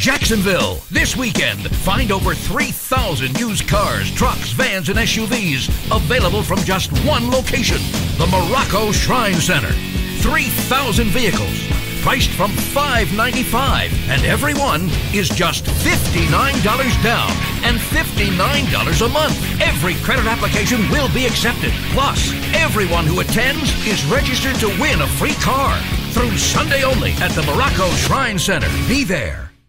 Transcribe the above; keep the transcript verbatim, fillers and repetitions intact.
Jacksonville, this weekend, find over three thousand used cars, trucks, vans, and S U Vs available from just one location, the Morocco Shrine Center. three thousand vehicles, priced from five hundred ninety-five dollars, and every one is just fifty-nine dollars down and fifty-nine dollars a month. Every credit application will be accepted. Plus, everyone who attends is registered to win a free car. Through Sunday only at the Morocco Shrine Center. Be there.